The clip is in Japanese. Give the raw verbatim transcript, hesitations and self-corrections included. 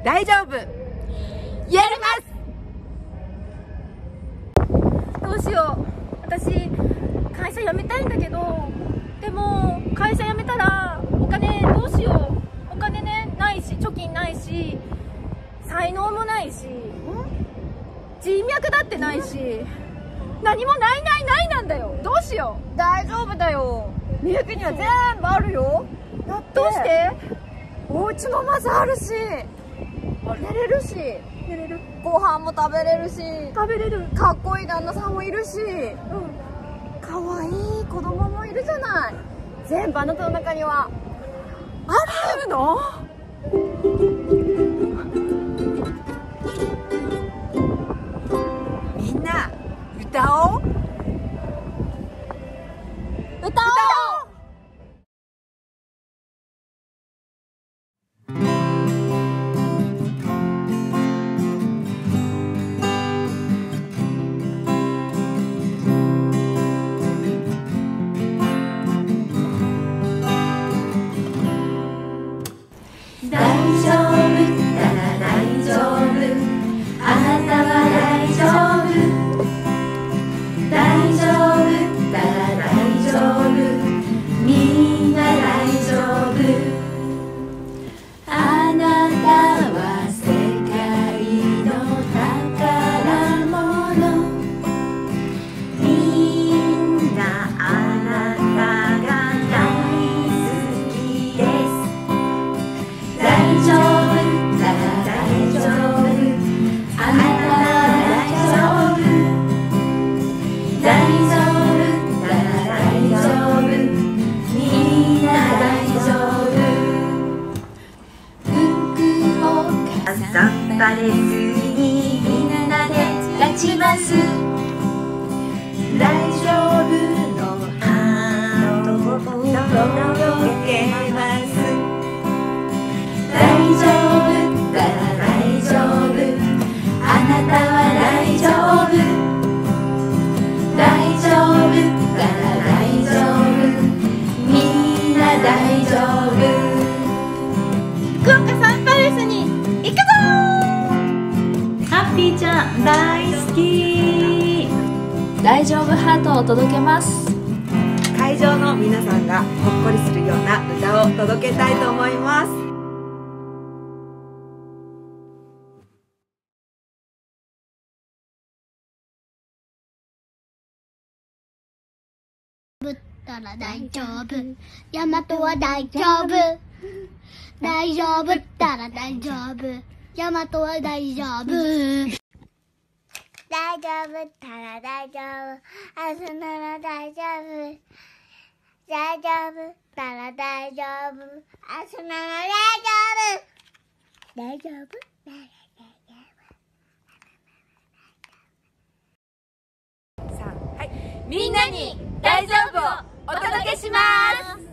大丈夫、やります。どうしよう、私会社辞めたいんだけど、でも会社辞めたらお金どうしよう。お金ね、ないし、貯金ないし、才能もないし、人脈だってないし、何もないないないなんだよ。どうしよう。 大丈夫だよ。みゆきには全部あるよ。だってどうして？ お家もまずあるし、寝れるし、 寝れる、 ご飯も食べれるし、 食べれる、 かっこいい旦那さんもいるし、 うん、 かわいい子供もいるじゃない。全部あなたの中にはあるの？みんな歌おう。 歌おう。 大丈夫ったら大丈夫、あなたは大丈夫。大丈夫ったら大丈夫、みんな大丈夫。あなたは世界の宝物。みんなあなたが大好きです。大丈夫ったら大丈夫、あなたは大丈夫。大丈夫ったら大丈夫、みんな大丈夫。福岡サンバレーにみんなで勝ちます。大丈夫のハートを届けます。大丈夫ったら大丈夫、あなたは大丈夫。大丈夫ったら大丈夫、みんな大丈夫。福岡サンパレスに行くぞー。ハッピーちゃん大好き。大丈夫ハートを届けます。 会場の皆さんがほっこりするような歌を届けたいと思います。 ったら大丈夫、ヤマトは大丈夫。大丈夫ったら大丈夫、ヤマトは大丈夫。大丈夫ったら大丈夫、あすなら大丈夫。大丈夫ったら大丈夫、あすなら大丈夫。大丈夫ったら大丈夫。 さあ、はい、みんなに大丈夫をお届けします。